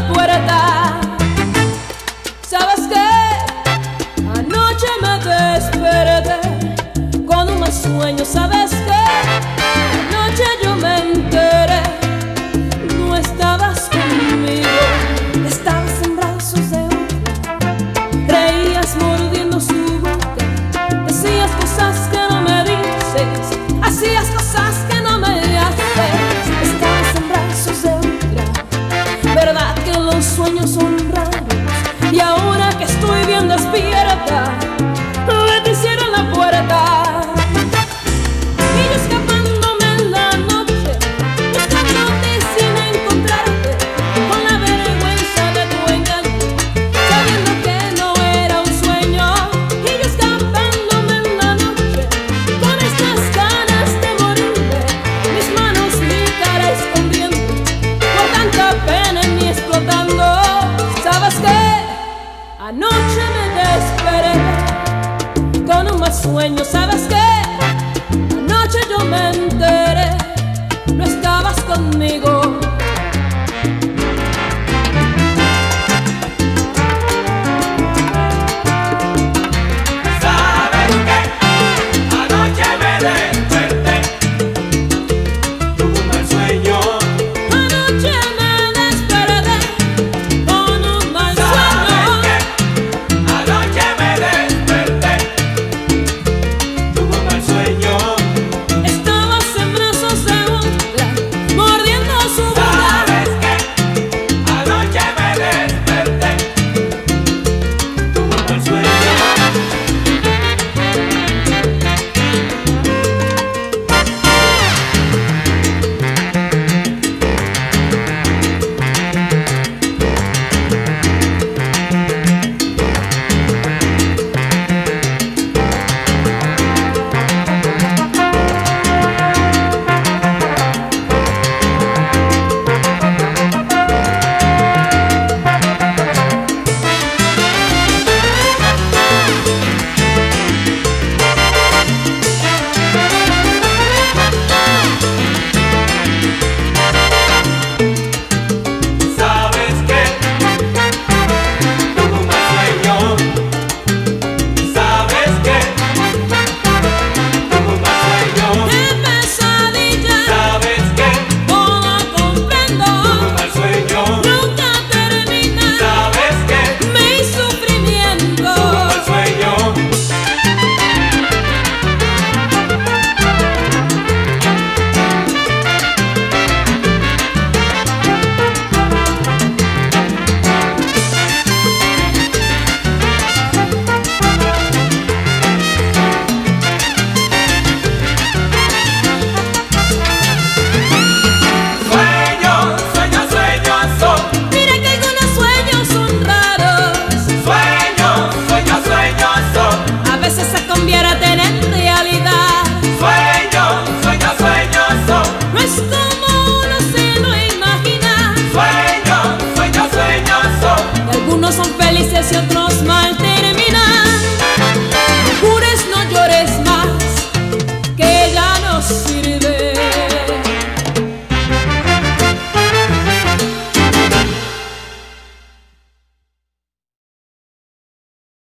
la puerta. ¿Sabes qué? Anoche me desperté con un mal sueño. ¿Sabes qué? Anoche yo me enteré, no estabas conmigo, estabas en brazos de otra, reías mordiendo su boca, decías cosas que no me dices, hacías cosas que no me haces, estabas en brazos de otra. Verdad que los sueños son raros, y ahora que estoy bien despierta, me te hicieron la puerta. Y yo escapándome en la noche, buscándote sin encontrarte, con la vergüenza de tu engaño, sabiendo que no era un sueño. Y yo escapándome en la noche, con estas ganas de morirme, mis manos, mi cara escondiendo, por tanta pena en mí explotando. ¿Sabes qué? Anoche me desperté con un mal sueño. ¿Sabes qué? Anoche yo me enteré, no estabas conmigo. ¿Sabes qué? Anoche me desperté, tuve un mal sueño. Anoche me desperté con un mal ¿Sabes sueño. qué? Anoche me desperté, tuve un mal sueño. Estabas en brazos de otra, mordiendo su boca. ¿Sabes qué? Anoche me desperté, tuve un mal sueño. ¿Sabes qué? Tuve un mal sueño. ¿Sabes qué? Tuve un mal sueño. ¡Qué pesadilla! ¿Sabes qué? No lo comprendo. Tuve un mal sueño. Nunca termina ¿Sabes qué? mi sufrimiento. Tuve un mal sueño. Sueños, sueños, sueños son. Mira que algunos sueños son raros, Sueños, sueños, sueños son. a veces se convierten en realidad. Sueños, sueños, sueños son. No es como uno se lo imagina, Sueños, sueños, sueños son. y algunos son felices y otros mal.